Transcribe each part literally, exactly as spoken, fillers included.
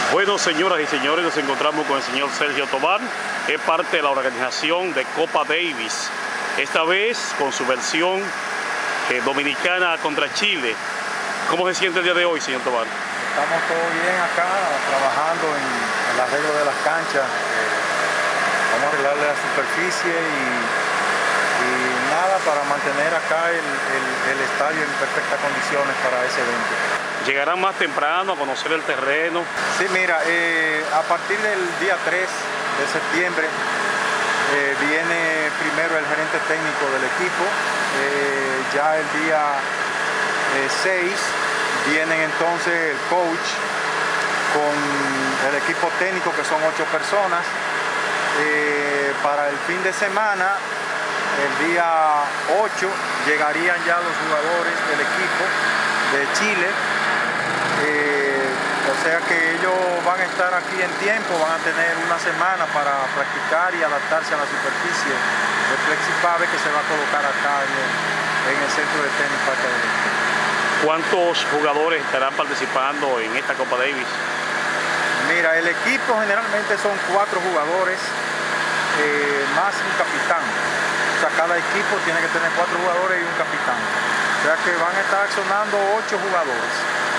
Bueno, señoras y señores, nos encontramos con el señor Sergio Tobar, es parte de la organización de Copa Davis, esta vez con su versión eh, dominicana contra Chile. ¿Cómo se siente el día de hoy, señor Tobar? Estamos todo bien acá, trabajando en el arreglo de las canchas. Eh, vamos a arreglarle la superficie y, y nada, para mantener acá el, el, el estadio en perfectas condiciones para ese evento. ¿Llegarán más temprano a conocer el terreno? Sí, mira, eh, a partir del día tres de septiembre eh, viene primero el gerente técnico del equipo, eh, ya el día eh, seis vienen entonces el coach con el equipo técnico, que son ocho personas. Eh, para el fin de semana, el día ocho, llegarían ya los jugadores del equipo de Chile. Eh, o sea que ellos van a estar aquí en tiempo, van a tener una semana para practicar y adaptarse a la superficie de FlexiPave que se va a colocar acá en el, en el centro de tenis Parque Adolfo. ¿Cuántos jugadores estarán participando en esta Copa Davis? Mira, el equipo generalmente son cuatro jugadores eh, más un capitán. O sea, cada equipo tiene que tener cuatro jugadores y un capitán. O sea que van a estar accionando ocho jugadores.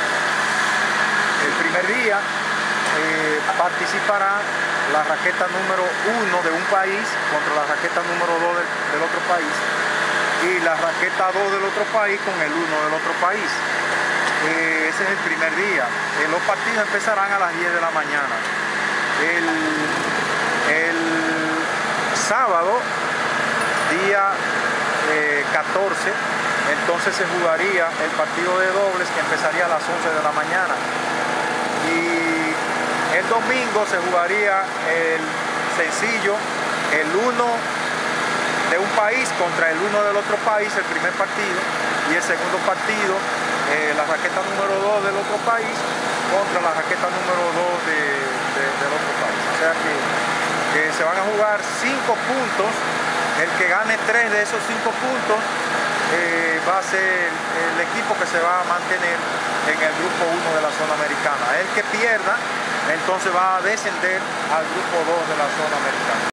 El primer día eh, participará la raqueta número uno de un país contra la raqueta número dos del, del otro país, y la raqueta dos del otro país con el uno del otro país. Eh, ese es el primer día. Eh, los partidos empezarán a las diez de la mañana. El, el sábado, día eh, catorce, entonces se jugaría el partido de dobles, que empezaría a las once de la mañana. Y el domingo se jugaría el sencillo, el uno de un país contra el uno del otro país, el primer partido, y el segundo partido, eh, la raqueta número dos del otro país contra la raqueta número dos de, de, del otro país. O sea que, que se van a jugar cinco puntos. El que gane tres de esos cinco puntos eh, va a ser el equipo que se va a mantener en el grupo uno de la zona americana. El que pierda, entonces va a descender al grupo dos de la zona americana.